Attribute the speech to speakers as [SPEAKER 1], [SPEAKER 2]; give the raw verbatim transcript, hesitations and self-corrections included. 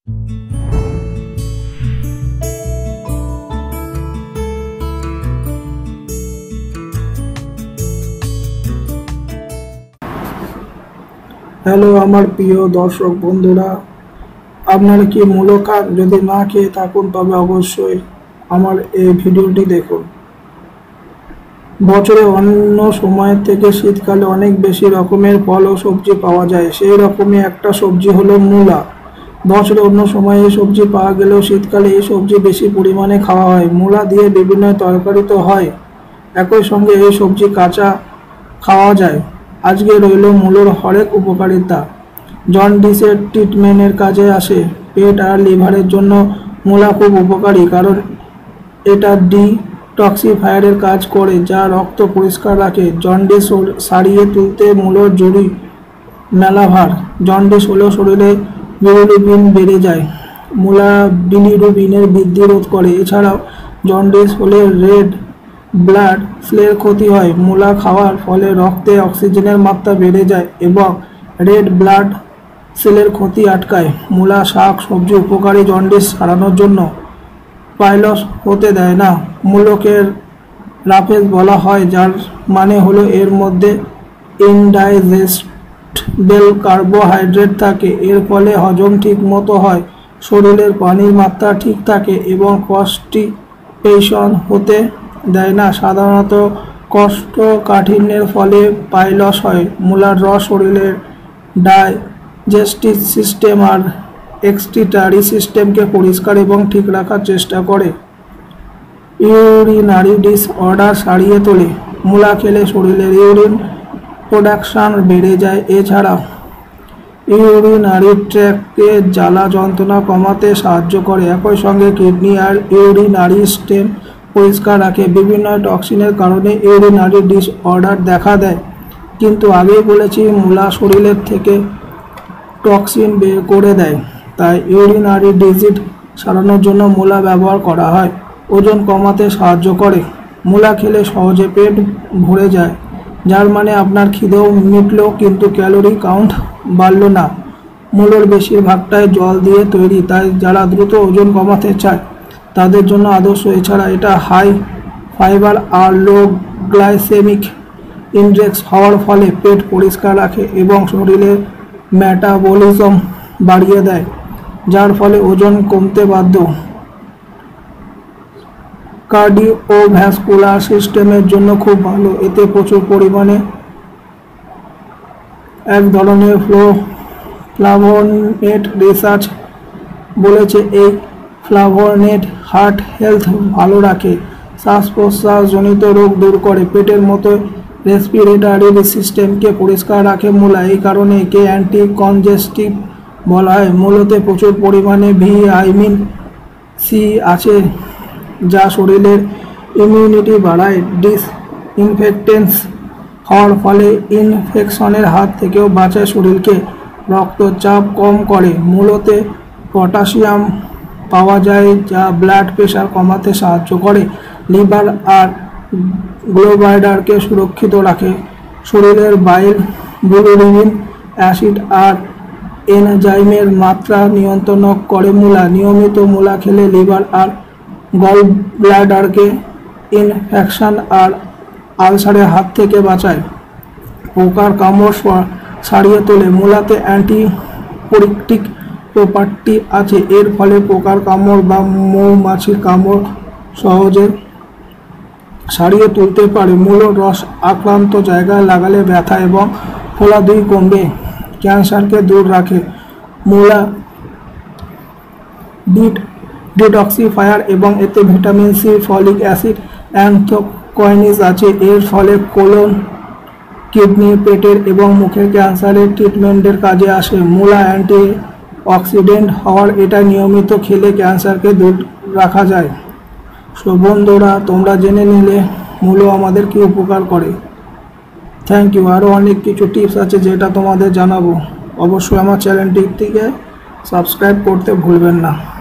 [SPEAKER 1] Hello আমার প্রিয় দর্শক বন্ধুরা, আপনারা কি মূলো খান? যদি না খেয়ে থাকুন তবে অবশ্যই আমার এই ভিডিওটি দেখুন। বছরে অন্য সময়ের থেকে শীতকালে অনেক বেশি রকমের ফল ও সবজি পাওয়া যায়। সেই রকমই একটা সবজি হলো মূলা। বছরে অন্য সময়ে এই সবজি পাওয়া গেলেও শীতকালে এই সবজি বেশি পরিমাণে খাওয়া হয়। মূলা দিয়ে বিভিন্ন তরকারি তো হয়, একই সঙ্গে এই সবজি কাঁচা খাওয়া যায়। আজকে রইল মূলোর হরেক উপকারিতা। জন্ডিসের ট্রিটমেন্টের কাজে আসে। পেট আর লিভারের জন্য মূলা খুব উপকারী, কারণ এটা ডিটক্সিফায়ারের কাজ করে, যা রক্ত পরিষ্কার রাখে। জন্ডিস সারিয়ে তুলতে মূলোর জুড়ি মেলাভার। জন্ডিস হলেও শরীরে বিলিরুবিন বেড়ে যায়। মূলা বিলিরুবিনের বৃদ্ধি রোধ করে। এছাড়াও জন্ডিস হলে রেড ব্লাড সেলের ক্ষতি হয়। মূলা খাওয়ার ফলে রক্তে অক্সিজেনের মাত্রা বেড়ে যায় এবং রেড ব্লাড সেলের ক্ষতি আটকায়। মূলা শাক সবজি উপকারী জন্ডিস সারানোর জন্য। পাইলস হতে দেয় না। মূলকে রাফেজ বলা হয়, যার মানে হলো এর মধ্যে ইনডাইজেস্টেবল কার্বোহাইড্রেট থাকে। এর ফলে হজম ঠিক মতো হয়, শরীরের পানির মাত্রা ঠিক থাকে এবং কনস্টিপেশন হতে দেয় না। সাধারণত কোষ্ঠকাঠিন্যের ফলে পাইলস হয়। মূলার রস শরীরের ডাইজেস্টিভ সিস্টেম আর এক্সক্রিটরি সিস্টেমকে পরিষ্কার এবং ঠিক রাখার চেষ্টা করে। ইউরিনারি ডিসঅর্ডার সারিয়ে তোলে। মূলা খেলে শরীরের ইউরিন প্রোডাকশন বেড়ে যায়। এছাড়াও ইউরিনারি ট্র্যাক্টে জ্বালা যন্ত্রণা কমাতে সাহায্য করে। একই সঙ্গে কিডনি আর ইউরিনারি সিস্টেম পরিষ্কার রাখে। বিভিন্ন টক্সিনের কারণে ইউরিনারি ডিসঅর্ডার দেখা দেয়, কিন্তু আগেই বলেছি মূলা শরীরের থেকে টক্সিন বের করে দেয়, তাই ইউরিনারি ডিজিজ সারানোর জন্য মূলা ব্যবহার করা হয়। ওজন কমাতে সাহায্য করে। মূলা খেলে সহজে পেট ভরে যায়, যার মানে আপনার খিদেও মিটল কিন্তু ক্যালোরি কাউন্ট বাড়ল না। মূলোর বেশিরভাগটাই জল দিয়ে তৈরি, তাই যারা দ্রুত ওজন কমাতে চায় তাদের জন্য আদর্শ। এছাড়া এটা হাই ফাইবার আর লো গ্লাইসেমিক ইন্ডেক্স হওয়ার ফলে পেট পরিষ্কার রাখে এবং শরীরের মেটাবলিজম বাড়িয়ে দেয়, যার ফলে ওজন কমতে বাধ্য। কার্ডিওভ্যাস্কুলার সিস্টেমের জন্য খুব ভালো। এতে প্রচুর পরিমাণে এক ধরনের ফ্লাভোনেট রিসার্চ বলেছে এই ফ্লাভোনেট হার্ট হেলথ ভালো রাখে, শ্বাস প্রশ্বাসজনিত রোগ দূর করে, পেটের মতো রেসপিরেটরি সিস্টেমকে পরিষ্কার রাখে মূলা। এই কারণে একে অ্যান্টি কনজেস্টিভ বলা হয়। মূলতে প্রচুর পরিমাণে ভিটামিন সি আছে, যা শরীরের ইমিউনিটি বাড়ায়। ডিসইনফেক্টেন্স হওয়ার ফলে ইনফেকশনের হাত থেকেও বাঁচায় শরীরকে। রক্তচাপ কম করে। মূলতে পটাশিয়াম পাওয়া যায়, যা ব্লাড প্রেশার কমাতে সাহায্য করে। লিভার আর গ্লোবাইডারকে সুরক্ষিত রাখে। শরীরের বাইল, বিলিরুবিন, অ্যাসিড আর এনজাইমের মাত্রা নিয়ন্ত্রণ করে মূলা। নিয়মিত মূলা খেলে লিভার আর গল ব্লাডারকে ইনফেকশন আর আলসারের হাত থেকে বাঁচায়। পোকার কামড় সারিয়ে তোলে। মূলাতে অ্যান্টিপ্যারাসাইটিক প্রপার্টি আছে। এর ফলে পোকার কামড় বা মৌমাছির কামড় সহজে সারিয়ে তুলতে পারে। মূলোর রস আক্রান্ত জায়গায় লাগালে ব্যথা এবং ফোলা দুই কমবে। ক্যান্সারকে দূর রাখে। মূলা ডিট ডিটক্সিফায়ার এবং এতে vitamin C, folic acid, anthocyanin আছে। এর ফলে কোলন, কিডনি, পেটের এবং মুখের ক্যান্সারের ট্রিটমেন্টের কাজে আসে। মূলা অ্যান্টি অক্সিডেন্ট হওয়ার এটা নিয়মিত খেলে ক্যান্সারকে দূর রাখা যায়। সো বন্ধুরা, তোমরা জেনে নিলে মূলো আমাদের কি উপকার করে। Thank you. আরও অনেক কিছু টিপস আছে যেটা তোমাদের জানাবো। অবশ্যই আমার চ্যানেলটিকে সাবস্ক্রাইব করতে ভুলবেন না।